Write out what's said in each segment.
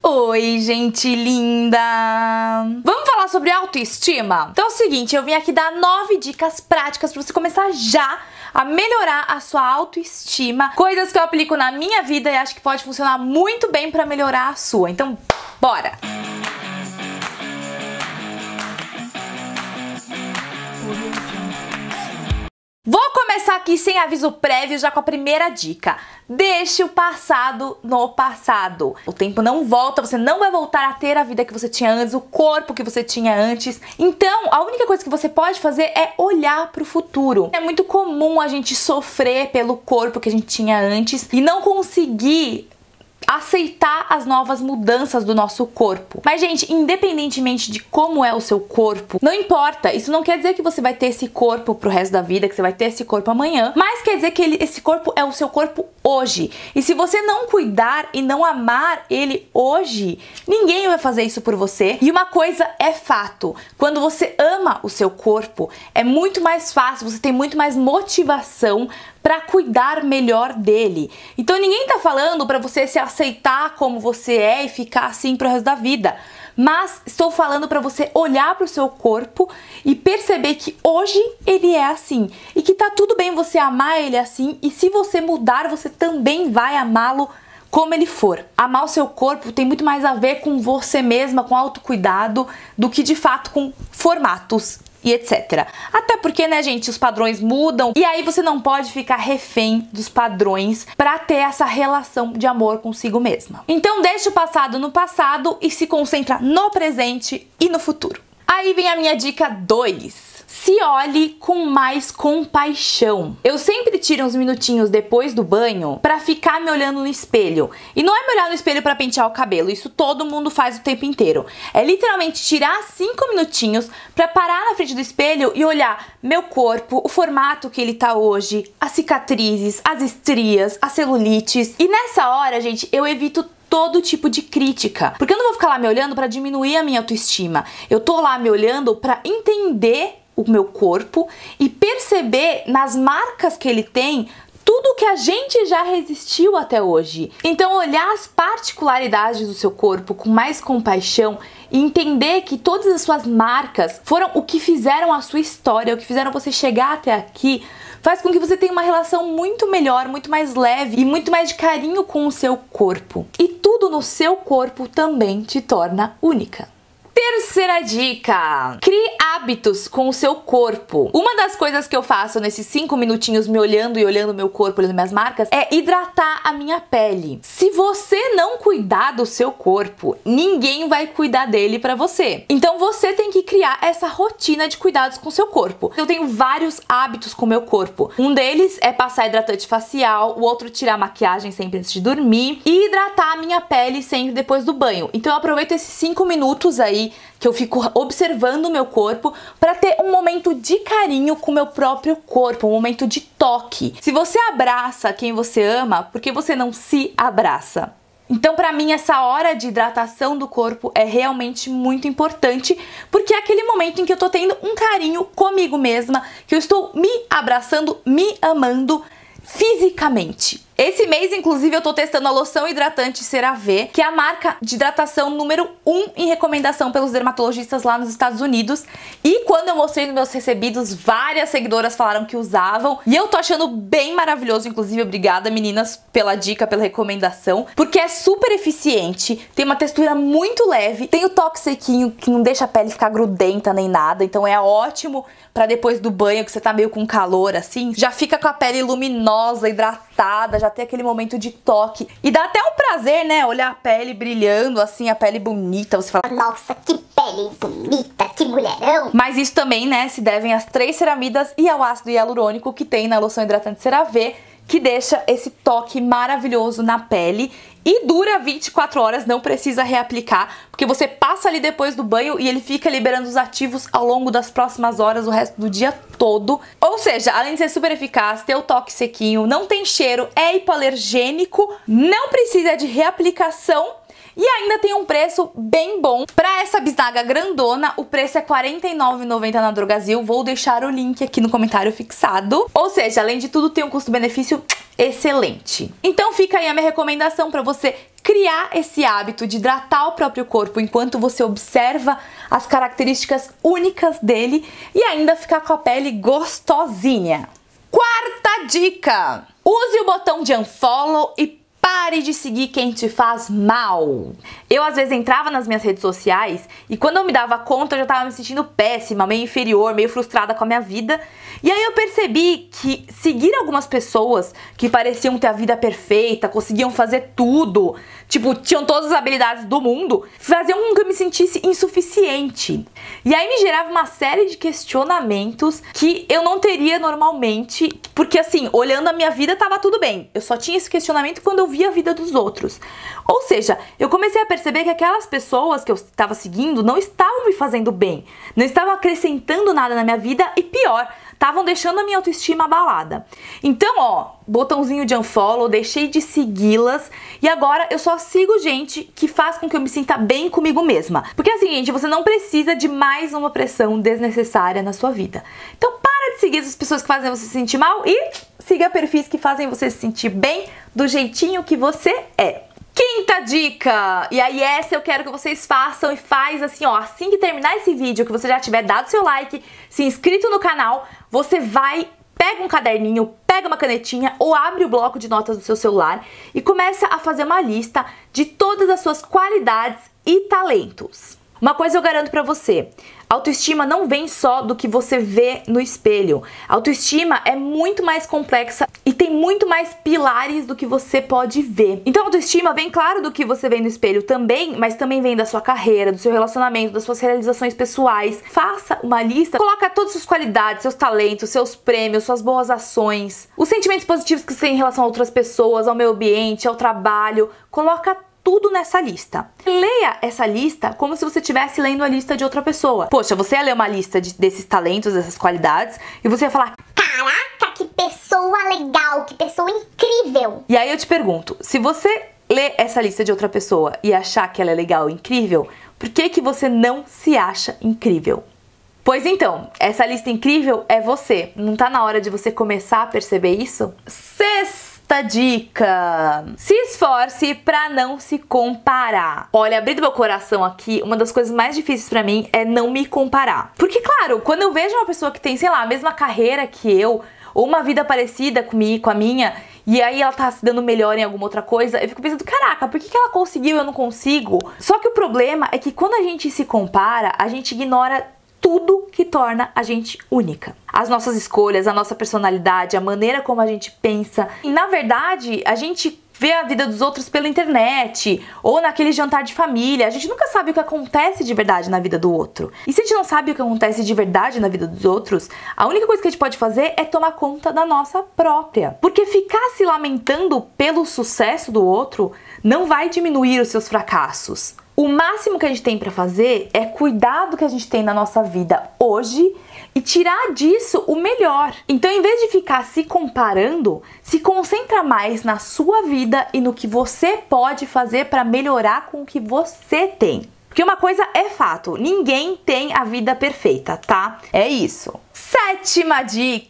Oi, gente linda! Vamos falar sobre autoestima? Então é o seguinte, eu vim aqui dar 9 dicas práticas pra você começar já a melhorar a sua autoestima. Coisas que eu aplico na minha vida e acho que pode funcionar muito bem pra melhorar a sua. Então, bora! Vou começar aqui sem aviso prévio, já com a primeira dica. Deixe o passado no passado. O tempo não volta, você não vai voltar a ter a vida que você tinha antes, o corpo que você tinha antes. Então, a única coisa que você pode fazer é olhar para o futuro. É muito comum a gente sofrer pelo corpo que a gente tinha antes e não conseguir aceitar as novas mudanças do nosso corpo. Mas, gente, independentemente de como é o seu corpo, não importa. Isso não quer dizer que você vai ter esse corpo pro resto da vida, que você vai ter esse corpo amanhã, mas quer dizer que esse corpo é o seu corpo hoje. E se você não cuidar e não amar ele hoje, ninguém vai fazer isso por você. E uma coisa é fato, quando você ama o seu corpo, é muito mais fácil, você tem muito mais motivação para cuidar melhor dele. Então ninguém tá falando para você se aceitar como você é e ficar assim pro resto da vida. Mas estou falando para você olhar para o seu corpo e perceber que hoje ele é assim. E que tá tudo bem você amar ele assim. E se você mudar, você também vai amá-lo como ele for. Amar o seu corpo tem muito mais a ver com você mesma, com autocuidado, do que de fato com formatos e etc. Até porque, né, gente, os padrões mudam e aí você não pode ficar refém dos padrões pra ter essa relação de amor consigo mesma. Então deixa o passado no passado e se concentra no presente e no futuro. Aí vem a minha dica 2. Se olhe com mais compaixão. Eu sempre tiro uns minutinhos depois do banho pra ficar me olhando no espelho. E não é me olhar no espelho pra pentear o cabelo, isso todo mundo faz o tempo inteiro. É literalmente tirar 5 minutinhos pra parar na frente do espelho e olhar meu corpo, o formato que ele tá hoje, as cicatrizes, as estrias, as celulites. E nessa hora, gente, eu evito todo tipo de crítica. Porque eu não vou ficar lá me olhando pra diminuir a minha autoestima. Eu tô lá me olhando pra entender o meu corpo e perceber nas marcas que ele tem tudo que a gente já resistiu até hoje. Então olhar as particularidades do seu corpo com mais compaixão e entender que todas as suas marcas foram o que fizeram a sua história, o que fizeram você chegar até aqui, faz com que você tenha uma relação muito melhor, muito mais leve e muito mais de carinho com o seu corpo. E tudo no seu corpo também te torna única. Terceira dica, crie hábitos com o seu corpo. Uma das coisas que eu faço nesses 5 minutinhos me olhando e olhando meu corpo, olhando minhas marcas, é hidratar a minha pele. Se você não cuidar do seu corpo, ninguém vai cuidar dele pra você. Então você tem que criar essa rotina de cuidados com o seu corpo. Eu tenho vários hábitos com o meu corpo. Um deles é passar hidratante facial, o outro tirar maquiagem sempre antes de dormir e hidratar a minha pele sempre depois do banho. Então eu aproveito esses 5 minutos aí que eu fico observando o meu corpo para ter um momento de carinho com o meu próprio corpo, um momento de toque. Se você abraça quem você ama, por que você não se abraça? Então, pra mim, essa hora de hidratação do corpo é realmente muito importante, porque é aquele momento em que eu tô tendo um carinho comigo mesma, que eu estou me abraçando, me amando fisicamente. Esse mês, inclusive, eu tô testando a loção hidratante CeraVe, que é a marca de hidratação número 1 em recomendação pelos dermatologistas lá nos Estados Unidos. E quando eu mostrei nos meus recebidos, várias seguidoras falaram que usavam. E eu tô achando bem maravilhoso, inclusive, obrigada, meninas, pela dica, pela recomendação. Porque é super eficiente, tem uma textura muito leve, tem o toque sequinho, que não deixa a pele ficar grudenta nem nada. Então é ótimo pra depois do banho, que você tá meio com calor, assim, já fica com a pele luminosa, hidratada, já ter aquele momento de toque. E dá até um prazer, né? Olhar a pele brilhando, assim, a pele bonita. Você fala, nossa, que pele bonita, que mulherão. Mas isso também, né, se devem às 3 ceramidas e ao ácido hialurônico que tem na loção hidratante CeraVe, que deixa esse toque maravilhoso na pele. E dura 24 horas, não precisa reaplicar, porque você passa ali depois do banho e ele fica liberando os ativos ao longo das próximas horas, o resto do dia todo. Ou seja, além de ser super eficaz, ter o toque sequinho, não tem cheiro, é hipoalergênico, não precisa de reaplicação e ainda tem um preço bem bom. Pra essa bisnaga grandona, o preço é R$ 49,90 na Drogasil. Vou deixar o link aqui no comentário fixado. Ou seja, além de tudo, tem um custo-benefício excelente. Então fica aí a minha recomendação pra você criar esse hábito de hidratar o próprio corpo enquanto você observa as características únicas dele e ainda ficar com a pele gostosinha. Quarta dica: use o botão de unfollow e pare de seguir quem te faz mal. Eu às vezes entrava nas minhas redes sociais e quando eu me dava conta eu já tava me sentindo péssima, meio inferior, meio frustrada com a minha vida. E aí eu percebi que seguir algumas pessoas que pareciam ter a vida perfeita, conseguiam fazer tudo, tipo, tinham todas as habilidades do mundo, faziam com que eu me sentisse insuficiente. E aí me gerava uma série de questionamentos que eu não teria normalmente, porque assim, olhando a minha vida tava tudo bem. Eu só tinha esse questionamento quando eu via a vida dos outros. Ou seja, eu comecei a perceber que aquelas pessoas que eu estava seguindo não estavam me fazendo bem, não estavam acrescentando nada na minha vida e pior, estavam deixando a minha autoestima abalada. Então, ó, botãozinho de unfollow, deixei de segui-las e agora eu só sigo gente que faz com que eu me sinta bem comigo mesma. Porque é o seguinte, você não precisa de mais uma pressão desnecessária na sua vida. Então para de seguir as pessoas que fazem você se sentir mal e siga perfis que fazem você se sentir bem do jeitinho que você é. Quinta dica, e aí essa eu quero que vocês façam e faz assim, ó, assim que terminar esse vídeo, que você já tiver dado seu like, se inscrito no canal, você vai, pega um caderninho, pega uma canetinha ou abre o bloco de notas do seu celular e começa a fazer uma lista de todas as suas qualidades e talentos. Uma coisa eu garanto pra você, autoestima não vem só do que você vê no espelho. Autoestima é muito mais complexa e tem muito mais pilares do que você pode ver. Então autoestima vem, claro, do que você vê no espelho também, mas também vem da sua carreira, do seu relacionamento, das suas realizações pessoais. Faça uma lista, coloca todas as suas qualidades, seus talentos, seus prêmios, suas boas ações, os sentimentos positivos que você tem em relação a outras pessoas, ao meio ambiente, ao trabalho. Coloca tudo nessa lista. Leia essa lista como se você estivesse lendo a lista de outra pessoa. Poxa, você ia ler uma lista desses talentos, dessas qualidades, e você ia falar: caraca, que pessoa legal, que pessoa incrível. E aí eu te pergunto, se você ler essa lista de outra pessoa e achar que ela é legal e incrível, por que que você não se acha incrível? Pois então, essa lista incrível é você. Não tá na hora de você começar a perceber isso? Sexta dica: se esforce pra não se comparar. Olha, abrindo meu coração aqui, uma das coisas mais difíceis pra mim é não me comparar. Porque, claro, quando eu vejo uma pessoa que tem, sei lá, a mesma carreira que eu, ou uma vida parecida comigo, com a minha, e aí ela tá se dando melhor em alguma outra coisa, eu fico pensando, caraca, por que ela conseguiu e eu não consigo? Só que o problema é que quando a gente se compara, a gente ignora tudo que torna a gente única. As nossas escolhas, a nossa personalidade, a maneira como a gente pensa. E na verdade, a gente vê a vida dos outros pela internet ou naquele jantar de família. A gente nunca sabe o que acontece de verdade na vida do outro. E se a gente não sabe o que acontece de verdade na vida dos outros, a única coisa que a gente pode fazer é tomar conta da nossa própria. Porque ficar se lamentando pelo sucesso do outro não vai diminuir os seus fracassos. O máximo que a gente tem pra fazer é cuidar do que a gente tem na nossa vida hoje e tirar disso o melhor. Então, em vez de ficar se comparando, se concentra mais na sua vida e no que você pode fazer pra melhorar com o que você tem. Porque uma coisa é fato, ninguém tem a vida perfeita, tá? É isso. Sétima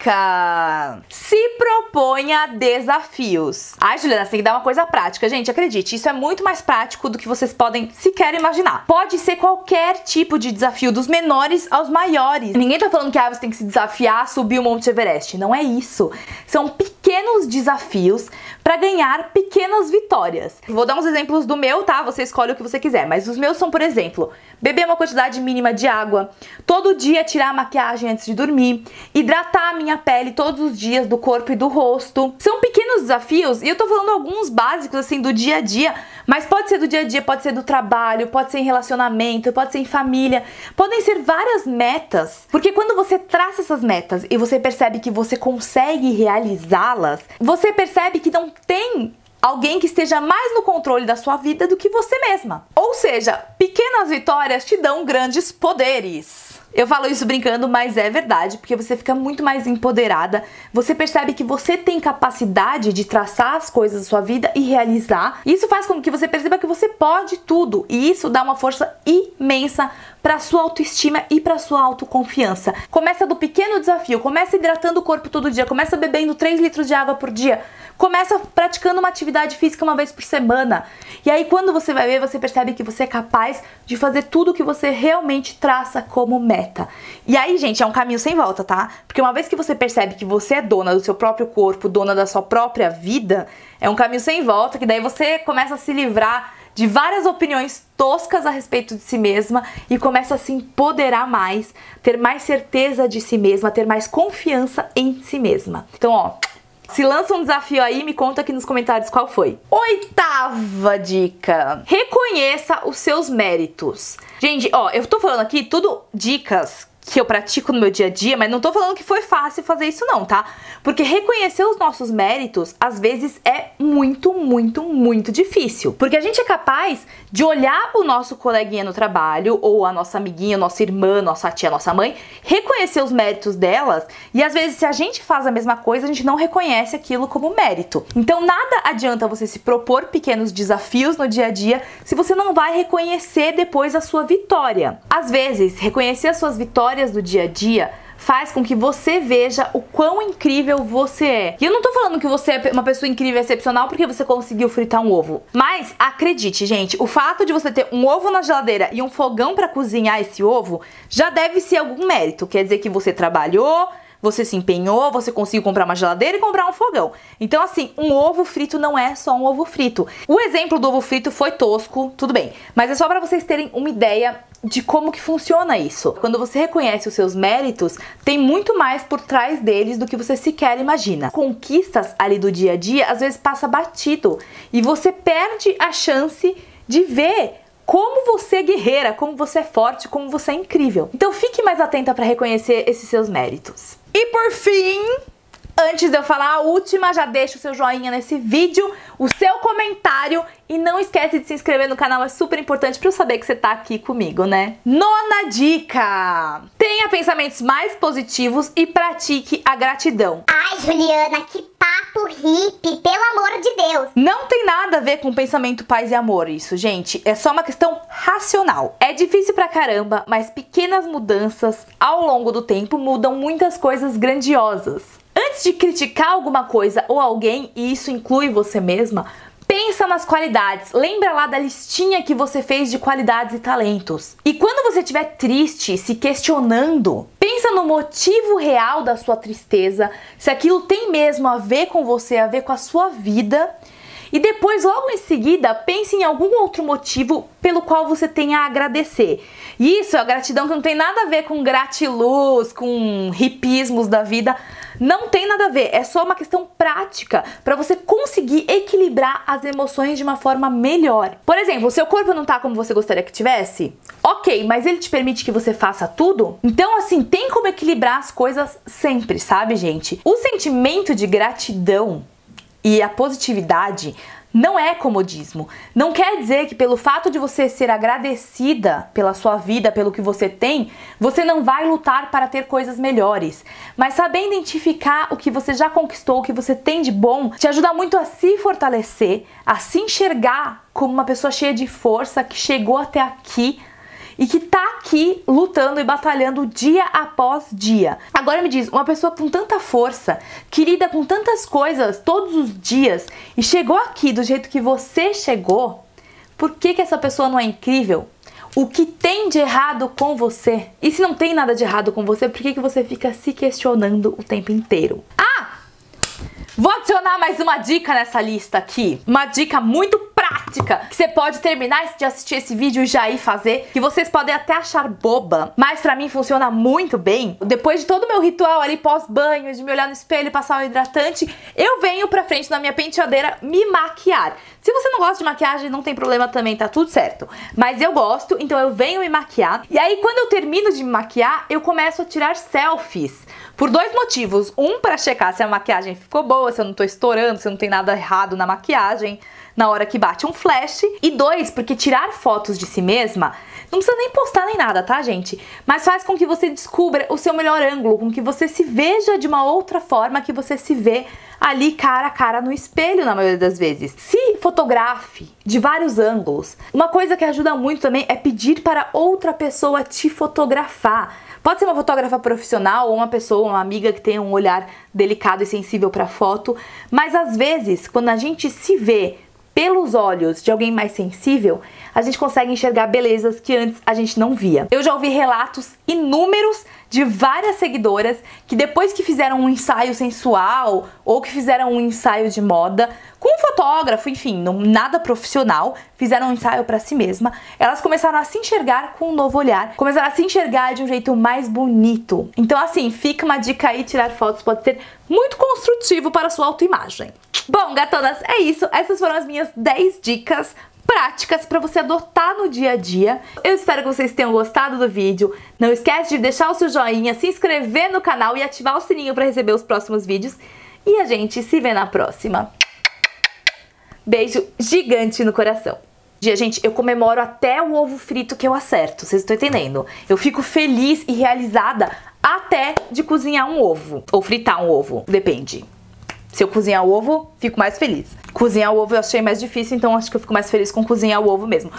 dica: se proponha desafios. Ai, Juliana, você tem que dar uma coisa prática. Gente, acredite, isso é muito mais prático do que vocês podem sequer imaginar. Pode ser qualquer tipo de desafio, dos menores aos maiores. Ninguém tá falando que você tem que se desafiar a subir o Monte Everest. Não é isso. São pequenos desafios para ganhar pequenas vitórias. Vou dar uns exemplos do meu, tá? Você escolhe o que você quiser, mas os meus são, por exemplo, beber uma quantidade mínima de água, todo dia tirar a maquiagem antes de dormir, hidratar a minha pele todos os dias do corpo e do rosto. São pequenos desafios e eu tô falando alguns básicos assim do dia a dia, mas pode ser do dia a dia, pode ser do trabalho, pode ser em relacionamento, pode ser em família, podem ser várias metas, porque quando você traça essas metas e você percebe que você consegue realizá-las, você percebe que não tem alguém que esteja mais no controle da sua vida do que você mesma. Ou seja, pequenas vitórias te dão grandes poderes. Eu falo isso brincando, mas é verdade, porque você fica muito mais empoderada, você percebe que você tem capacidade de traçar as coisas da sua vida e realizar. Isso faz com que você perceba que você pode tudo, e isso dá uma força imensa para sua autoestima e para sua autoconfiança. Começa do pequeno desafio, começa hidratando o corpo todo dia, começa bebendo 3 litros de água por dia, começa praticando uma atividade física uma vez por semana. E aí quando você vai ver, você percebe que você é capaz de fazer tudo o que você realmente traça como meta. E aí, gente, é um caminho sem volta, tá? Porque uma vez que você percebe que você é dona do seu próprio corpo, dona da sua própria vida, é um caminho sem volta, que daí você começa a se livrar de várias opiniões toscas a respeito de si mesma e começa a se empoderar mais, ter mais certeza de si mesma, ter mais confiança em si mesma. Então, ó, se lança um desafio aí, me conta aqui nos comentários qual foi. 8ª dica: reconheça os seus méritos. Gente, ó, eu tô falando aqui tudo dicas que eu pratico no meu dia a dia, mas não tô falando que foi fácil fazer isso não, tá? Porque reconhecer os nossos méritos, às vezes, é muito, muito, muito difícil. Porque a gente é capaz de olhar o nosso coleguinha no trabalho, ou a nossa amiguinha, nossa irmã, nossa tia, nossa mãe, reconhecer os méritos delas, e às vezes se a gente faz a mesma coisa, a gente não reconhece aquilo como mérito. Então nada adianta você se propor pequenos desafios no dia a dia se você não vai reconhecer depois a sua vitória. Às vezes, reconhecer as suas vitórias do dia a dia faz com que você veja o quão incrível você é. E eu não tô falando que você é uma pessoa incrível e excepcional porque você conseguiu fritar um ovo. Mas acredite, gente, o fato de você ter um ovo na geladeira e um fogão pra cozinhar esse ovo já deve ser algum mérito. Quer dizer que você trabalhou, você se empenhou, você conseguiu comprar uma geladeira e comprar um fogão. Então, assim, um ovo frito não é só um ovo frito. O exemplo do ovo frito foi tosco, tudo bem. Mas é só pra vocês terem uma ideia de como que funciona isso. Quando você reconhece os seus méritos, tem muito mais por trás deles do que você sequer imagina. Conquistas ali do dia a dia, às vezes passa batido. E você perde a chance de ver como você é guerreira, como você é forte, como você é incrível. Então fique mais atenta para reconhecer esses seus méritos. E por fim, antes de eu falar a última, já deixa o seu joinha nesse vídeo, o seu comentário e não esquece de se inscrever no canal, é super importante para eu saber que você tá aqui comigo, né? 9ª dica: tenha pensamentos mais positivos e pratique a gratidão. Ai, Juliana, que papo hippie, pelo amor de Deus. Não tem nada a ver com pensamento paz e amor isso, gente. É só uma questão racional. É difícil pra caramba, mas pequenas mudanças ao longo do tempo mudam muitas coisas grandiosas. Antes de criticar alguma coisa ou alguém, e isso inclui você mesma, pensa nas qualidades. Lembra lá da listinha que você fez de qualidades e talentos. E quando você estiver triste, se questionando, pensa no motivo real da sua tristeza, se aquilo tem mesmo a ver com você, a ver com a sua vida. E depois, logo em seguida, pense em algum outro motivo pelo qual você tenha a agradecer. E isso, a gratidão que não tem nada a ver com gratiluz, com hipismos da vida. Não tem nada a ver, é só uma questão prática para você conseguir equilibrar as emoções de uma forma melhor. Por exemplo, o seu corpo não tá como você gostaria que tivesse? Ok, mas ele te permite que você faça tudo? Então, assim, tem como equilibrar as coisas sempre, sabe, gente? O sentimento de gratidão e a positividade não é comodismo. Não quer dizer que pelo fato de você ser agradecida pela sua vida, pelo que você tem, você não vai lutar para ter coisas melhores. Mas saber identificar o que você já conquistou, o que você tem de bom, te ajuda muito a se fortalecer, a se enxergar como uma pessoa cheia de força, que chegou até aqui e que tá aqui lutando e batalhando dia após dia. Agora me diz, uma pessoa com tanta força, que lida com tantas coisas todos os dias e chegou aqui do jeito que você chegou, por que essa pessoa não é incrível? O que tem de errado com você? E se não tem nada de errado com você, por que você fica se questionando o tempo inteiro? Vou adicionar mais uma dica nessa lista aqui. Uma dica muito prática que você pode terminar de assistir esse vídeo e já ir fazer, que vocês podem até achar boba, mas pra mim funciona muito bem. Depois de todo o meu ritual ali pós-banho, de me olhar no espelho e passar o hidratante, eu venho pra frente na minha penteadeira me maquiar. Se você não gosta de maquiagem, não tem problema também, tá tudo certo. Mas eu gosto, então eu venho me maquiar. E aí, quando eu termino de me maquiar, eu começo a tirar selfies. Por 2 motivos. Um, pra checar se a maquiagem ficou boa, se eu não tô estourando, se não tem nada errado na maquiagem na hora que bate um flash. E 2, porque tirar fotos de si mesma Não precisa nem postar nem nada, tá, gente? Mas faz com que você descubra o seu melhor ângulo, com que você se veja de uma outra forma que você se vê ali cara a cara no espelho na maioria das vezes. Se fotografe de vários ângulos. Uma coisa que ajuda muito também é pedir para outra pessoa te fotografar. Pode ser uma fotógrafa profissional ou uma pessoa, uma amiga que tenha um olhar delicado e sensível para foto, mas às vezes, quando a gente se vê pelos olhos de alguém mais sensível, a gente consegue enxergar belezas que antes a gente não via. Eu já ouvi relatos inúmeros de várias seguidoras que depois que fizeram um ensaio sensual ou que fizeram um ensaio de moda com um fotógrafo, enfim, nada profissional, fizeram um ensaio pra si mesma, elas começaram a se enxergar com um novo olhar, começaram a se enxergar de um jeito mais bonito. Então assim, fica uma dica aí, tirar fotos pode ser muito construtivo para a sua autoimagem. Bom, gatonas, é isso. Essas foram as minhas 10 dicas práticas para você adotar no dia a dia. Eu espero que vocês tenham gostado do vídeo. Não esquece de deixar o seu joinha, se inscrever no canal e ativar o sininho para receber os próximos vídeos. E a gente se vê na próxima. Beijo gigante no coração. Gente, eu comemoro até o ovo frito que eu acerto, vocês estão entendendo? Eu fico feliz e realizada até de cozinhar um ovo. Ou fritar um ovo, depende. Se eu cozinhar o ovo, fico mais feliz. Cozinhar o ovo eu achei mais difícil, então acho que eu fico mais feliz com cozinhar o ovo mesmo.